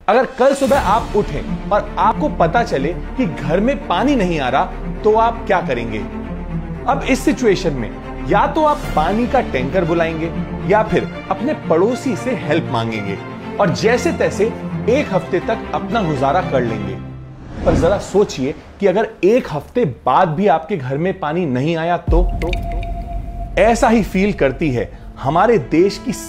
अगर कल सुबह आप उठें और आपको पता चले कि घर में पानी नहीं आ रहा, तो आप क्या करेंगे? अब इस सिचुएशन में या तो आप पानी का टैंकर बुलाएंगे या फिर अपने पड़ोसी से हेल्प मांगेंगे और जैसे तैसे एक हफ्ते तक अपना गुजारा कर लेंगे। पर जरा सोचिए कि अगर एक हफ्ते बाद भी आपके घर में पानी नहीं आया तो ऐसा ही फील करती है हमारे देश की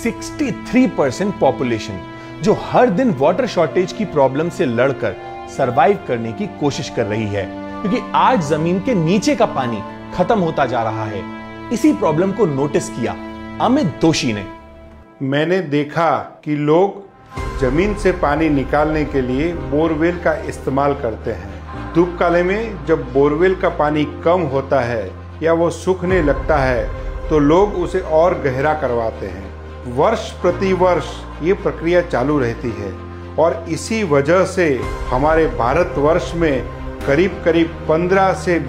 63% पॉपुलेशन, जो हर दिन वाटर शॉर्टेज की प्रॉब्लम से लड़कर सरवाइव करने की कोशिश कर रही है, क्योंकि आज जमीन के नीचे का पानी खत्म होता जा रहा है। इसी प्रॉब्लम को नोटिस किया अमित दोषी ने। मैंने देखा कि लोग जमीन से पानी निकालने के लिए बोरवेल का इस्तेमाल करते हैं। धूप काले में जब बोरवेल का पानी कम होता है या वो सूखने लगता है तो लोग उसे और गहरा करवाते हैं। वर्ष प्रति वर्ष ये प्रक्रिया चालू रहती है और इसी वजह से हमारे भारतवर्ष में करीब करीब 15 से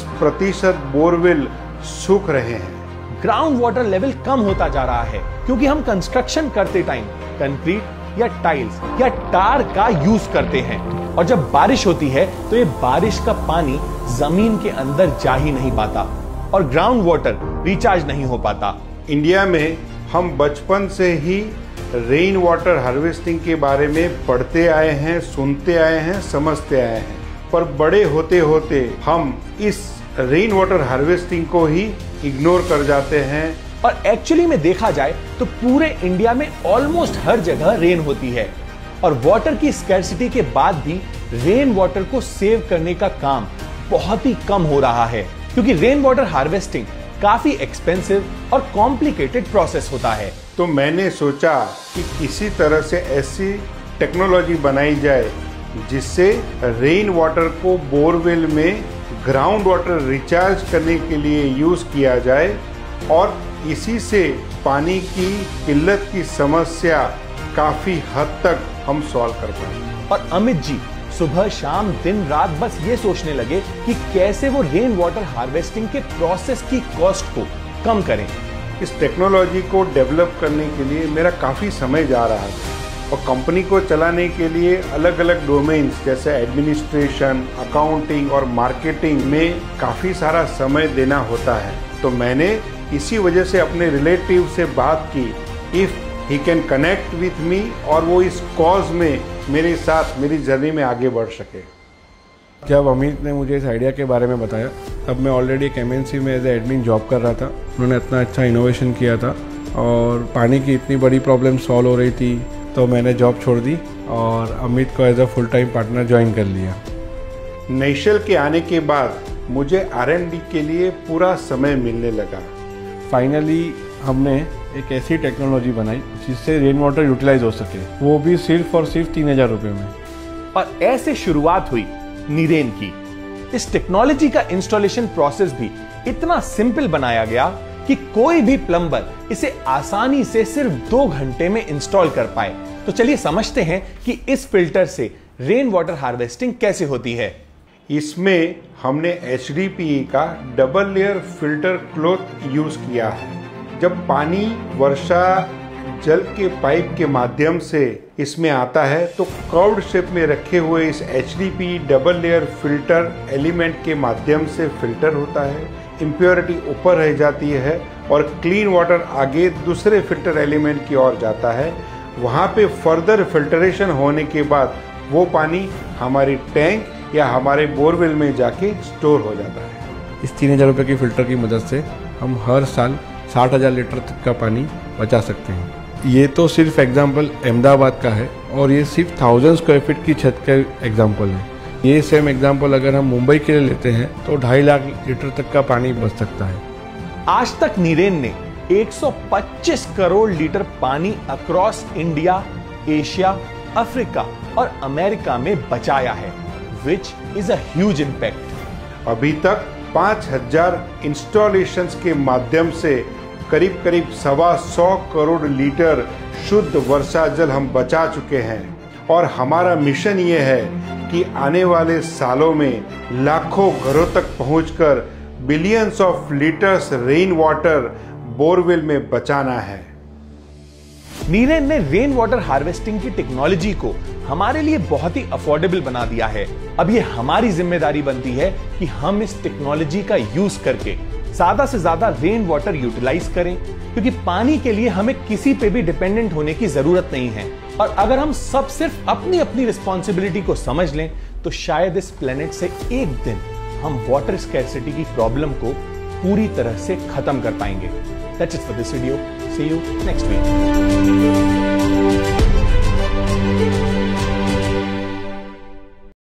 20% बोरवेल सूख रहे हैं। ग्राउंड वाटर लेवल कम होता जा रहा है क्योंकि हम कंस्ट्रक्शन करते टाइम कंक्रीट या टाइल्स या टार का यूज करते हैं और जब बारिश होती है तो ये बारिश का पानी जमीन के अंदर जा ही नहीं पाता और ग्राउंड वाटर रिचार्ज नहीं हो पाता। इंडिया में हम बचपन से ही रेन वाटर हार्वेस्टिंग के बारे में पढ़ते आए हैं, सुनते आए हैं, समझते आए हैं, पर बड़े होते होते हम इस रेन वाटर हार्वेस्टिंग को ही इग्नोर कर जाते हैं। और एक्चुअली में देखा जाए तो पूरे इंडिया में ऑलमोस्ट हर जगह रेन होती है और वाटर की स्कैर्सिटी के बाद भी रेन वाटर को सेव करने का काम बहुत ही कम हो रहा है, क्योंकि रेन वाटर हार्वेस्टिंग काफी एक्सपेंसिव और कॉम्प्लिकेटेड प्रोसेस होता है। तो मैंने सोचा कि किसी तरह से ऐसी टेक्नोलॉजी बनाई जाए जिससे रेन वाटर को बोरवेल में ग्राउंड वाटर रिचार्ज करने के लिए यूज किया जाए और इसी से पानी की किल्लत की समस्या काफी हद तक हम सॉल्व कर पाए। और अमित जी सुबह शाम दिन रात बस ये सोचने लगे कि कैसे वो रेन वाटर हार्वेस्टिंग के प्रोसेस की कॉस्ट को कम करें। इस टेक्नोलॉजी को डेवलप करने के लिए मेरा काफी समय जा रहा था और कंपनी को चलाने के लिए अलग अलग डोमेन्स जैसे एडमिनिस्ट्रेशन, अकाउंटिंग और मार्केटिंग में काफी सारा समय देना होता है। तो मैंने इसी वजह से अपने रिलेटिव से बात की if he can connect with me और वो इस कॉज में मेरे साथ मेरी जर्नी में आगे बढ़ सके। जब अमित ने मुझे इस आइडिया के बारे में बताया तब मैं ऑलरेडी एक MNC में एज एडमिन जॉब कर रहा था। उन्होंने इतना अच्छा इनोवेशन किया था और पानी की इतनी बड़ी प्रॉब्लम सॉल्व हो रही थी, तो मैंने जॉब छोड़ दी और अमित को as a full time partner join कर लिया। नेशल के आने के बाद मुझे R&D के लिए पूरा समय मिलने लगा। फाइनली हमने एक ऐसी टेक्नोलॉजी बनाई जिससे रेन वाटर यूटिलाइज हो सके, वो भी सिर्फ और सिर्फ 3000 रुपये में। और ऐसे शुरुआत हुई नीरेन की। इस टेक्नोलॉजी का इंस्टॉलेशन प्रोसेस भी इतना सिंपल बनाया गया कि कोई भी प्लम्बर इसे आसानी से सिर्फ 2 घंटे में इंस्टॉल कर पाए। तो चलिए समझते हैं कि इस फिल्टर से रेन वाटर हार्वेस्टिंग कैसे होती है। इसमें हमने HDPE का double layer filter cloth use किया है। जब पानी वर्षा जल के पाइप के माध्यम से इसमें आता है तो कर्व्ड शेप में रखे हुए इस HDPE double layer filter element के माध्यम से फिल्टर होता है, इम्प्योरिटी ऊपर रह जाती है और क्लीन वाटर आगे दूसरे फिल्टर एलिमेंट की ओर जाता है। वहाँ पे फर्दर फिल्टरेशन होने के बाद वो पानी हमारी टैंक या हमारे बोरवेल में जाके स्टोर हो जाता है। इस 3000 रुपये की फिल्टर की मदद से हम हर साल 60,000 लीटर तक का पानी बचा सकते हैं। ये तो सिर्फ एग्जाम्पल अहमदाबाद का है और ये सिर्फ 1000 स्क्वायर फीट की छत का एग्जाम्पल है। ये सेम एग्जाम्पल अगर हम मुंबई के लिए लेते हैं तो 2.5 लाख लीटर तक का पानी बच सकता है। आज तक नीरेन ने 125 करोड़ लीटर पानी अक्रॉस इंडिया, एशिया, अफ्रीका और अमेरिका में बचाया है, which is a huge impact. अभी तक 5000 इंस्टॉलेशंस के माध्यम से करीब करीब 125 करोड़ लीटर शुद्ध वर्षा जल हम बचा चुके हैं और हमारा मिशन ये है कि आने वाले सालों में लाखों घरों तक पहुंचकर billions of litres rain water borewell में बचाना है। नीरेन ने रेन वाटर हार्वेस्टिंग की टेक्नोलॉजी को हमारे लिए बहुत ही अफोर्डेबल बना दिया है। अब ये हमारी जिम्मेदारी बनती है कि हम इस टेक्नोलॉजी का यूज करके ज्यादा से ज्यादा रेन वाटर यूटिलाइज करें, क्योंकि पानी के लिए हमें किसी पे भी डिपेंडेंट होने की जरूरत नहीं है। और अगर हम सब सिर्फ अपनी अपनी रिस्पॉन्सिबिलिटी को समझ लें तो शायद इस प्लेनेट से एक दिन हम वाटर स्कैर्सिटी की प्रॉब्लम को पूरी तरह से खत्म कर पाएंगे। That's it for this video. See you next week.